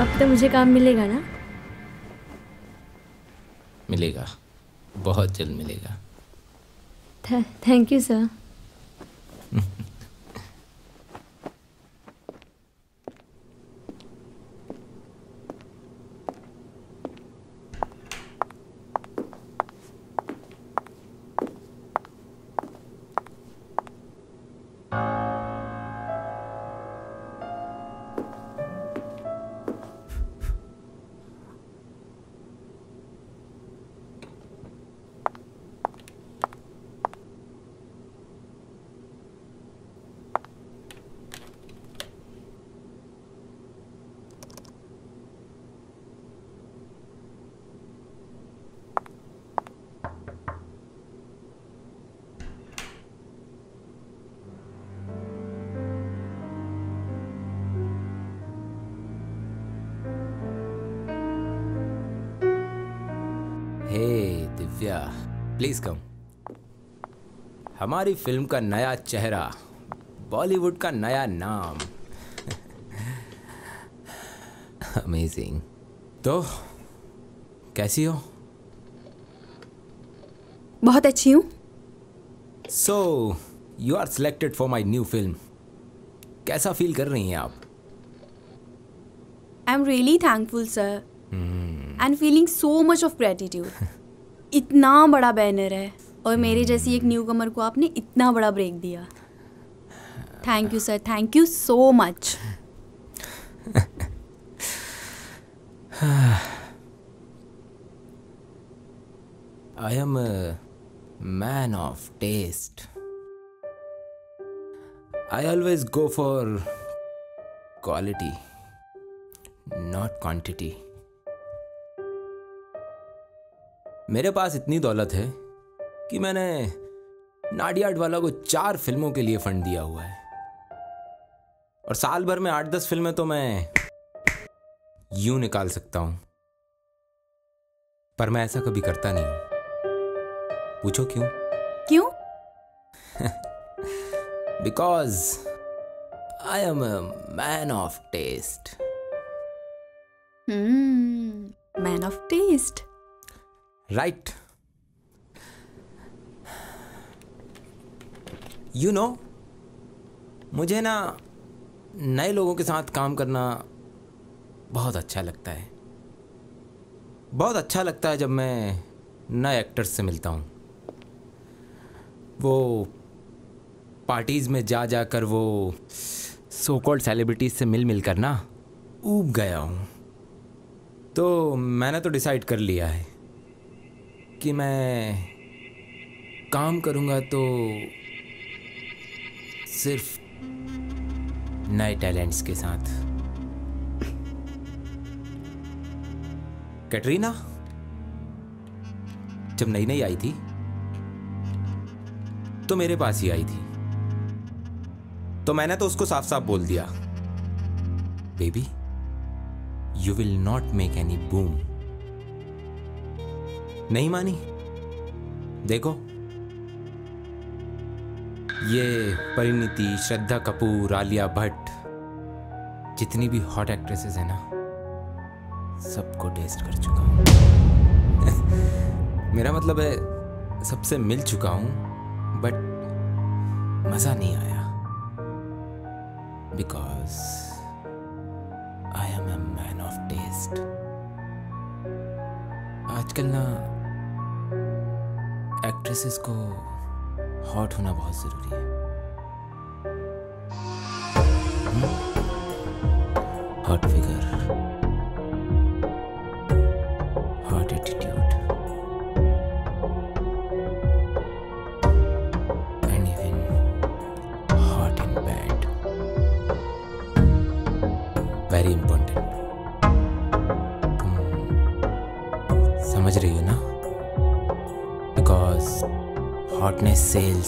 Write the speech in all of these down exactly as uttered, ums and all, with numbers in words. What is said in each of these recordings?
अब तो मुझे काम मिलेगा ना? मिलेगा, बहुत जल्द मिलेगा। Thank you sir. Hey Divya, please come. हमारी फिल्म का नया चेहरा, बॉलीवुड का नया नाम। अमेजिंग। तो कैसी हो? बहुत अच्छी हूँ। So you are selected for my new film. कैसा फील कर रही हैं आप? I am really thankful sir and feeling so much of gratitude. इतना बड़ा बैनर है और मेरे जैसी एक न्यू कमर को आपने इतना बड़ा ब्रेक दिया। Thank you sir, thank you so much. I am a man of taste. I always go for quality, not quantity. मेरे पास इतनी दौलत है कि मैंने नाडियाड वाला को चार फिल्मों के लिए फंड दिया हुआ है, और साल भर में आठ दस फिल्में तो मैं यूं निकाल सकता हूं, पर मैं ऐसा कभी करता नहीं हूं। पूछो क्यों? क्यों? Because I am a man of taste. Man of taste. Right. You know, मुझे ना नए लोगों के साथ काम करना बहुत अच्छा लगता है। बहुत अच्छा लगता है जब मैं नए एक्टर्स से मिलता हूँ। वो पार्टीज में जा जाकर वो सो कॉल्ड सेलिब्रिटीज से मिल मिल कर ना ऊब गया हूँ। तो मैंने तो डिसाइड कर लिया है कि मैं काम करूँगा तो सिर्फ नए टैलेंट्स के साथ। कैटरीना जब नई नई आई थी तो मेरे पास ही आई थी, तो मैंने तो उसको साफ साफ बोल दिया, baby you will not make any boom. नहीं मानी। देखो, ये परिणीति, श्रद्धा कपूर, आलिया भट्ट, जितनी भी हॉट एक्ट्रेसेस है ना, सबको टेस्ट कर चुका हूं। मेरा मतलब है सबसे मिल चुका हूं, बट मजा नहीं आया। Because I am a man of taste. आजकल ना एक्ट्रेसेस को हॉट होना बहुत जरूरी है। Hot figure, hot attitude, and even hot in bed. Very important. तुम समझ रही हो ना? Because hotness sells.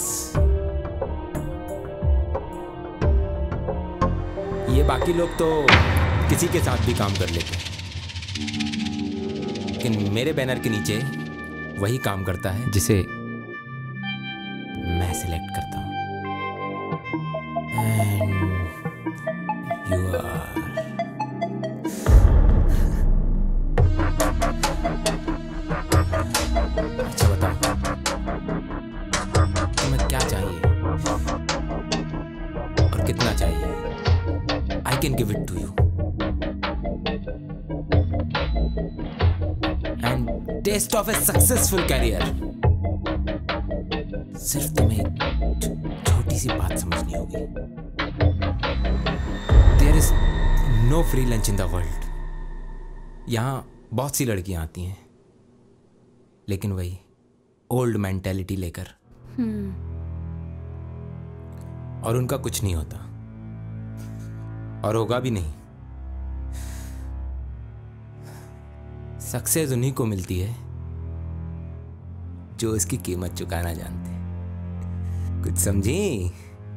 ये बाकी लोग तो किसी के साथ भी काम कर लेते हैं, लेकिन मेरे बैनर के नीचे वही काम करता है जिसे मैं सिलेक्ट करता हूं। And you are give it to you. And taste of a successful career. सिर्फ तुम्हें एक छोटी सी बात समझनी होगी. There is no free lunch in the world. यहाँ बहुत सी लड़कियां आती हैं, लेकिन वही ओल्ड मेंटेलिटी लेकर. और उनका कुछ नहीं होता, और होगा भी नहीं. सक्सेस उन्हीं को मिलती है जो इसकी कीमत चुकाना जानते हैं. कुछ समझी?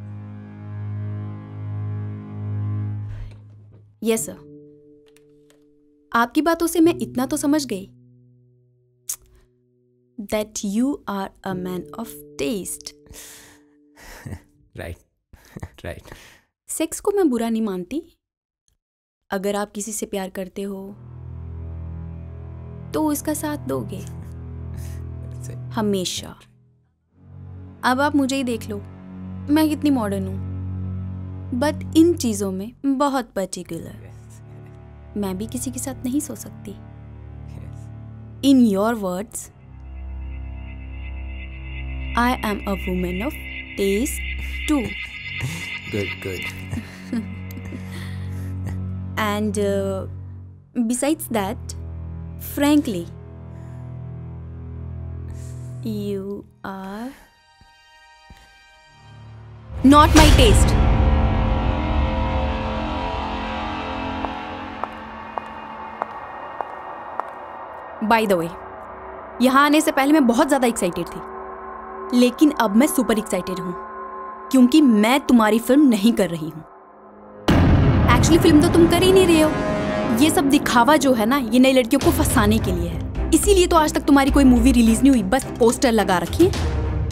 Yes sir. आपकी बातों से मैं इतना तो समझ गई that you are a man of taste. Right right. Sex को मैं बुरा नहीं मानती. अगर आप किसी से प्यार करते हो तो उसका साथ दोगे हमेशा. अब आप मुझे ही देख लो, मैं कितनी मॉडर्न हूं, बट इन चीजों में बहुत पर्टिकुलर. मैं भी किसी के साथ नहीं सो सकती. In your words, I am a women of taste too. Good, good. And uh, besides that, frankly, you are not my taste. By the way, यहाँ आने से पहले मैं बहुत ज़्यादा एक्साइटेड थी, लेकिन अब मैं सुपर एक्साइटेड हूँ क्योंकि मैं तुम्हारी फिल्म नहीं कर रही हूँ. एक्चुअली फिल्म तो तुम कर ही नहीं रहे हो. ये सब दिखावा जो है ना, ये नई लड़कियों को फंसाने के लिए है. इसीलिए तो आज तक तुम्हारी कोई मूवी रिलीज नहीं हुई, बस पोस्टर लगा रखी है.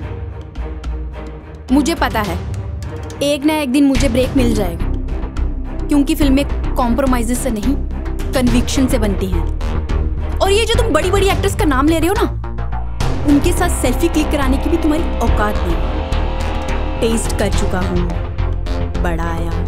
मुझे पता है एक ना एक दिन मुझे ब्रेक मिल जाएगा, क्योंकि फिल्में कॉम्प्रोमाइजेस से नहीं कन्विक्शन से बनती हैं. और ये जो तुम बड़ी बड़ी एक्ट्रेस का नाम ले रहे हो ना, उनके साथ सेल्फी क्लिक कराने की भी तुम्हारी औकात नहीं. टेस्ट कर चुका हूँ, बड़ा आया.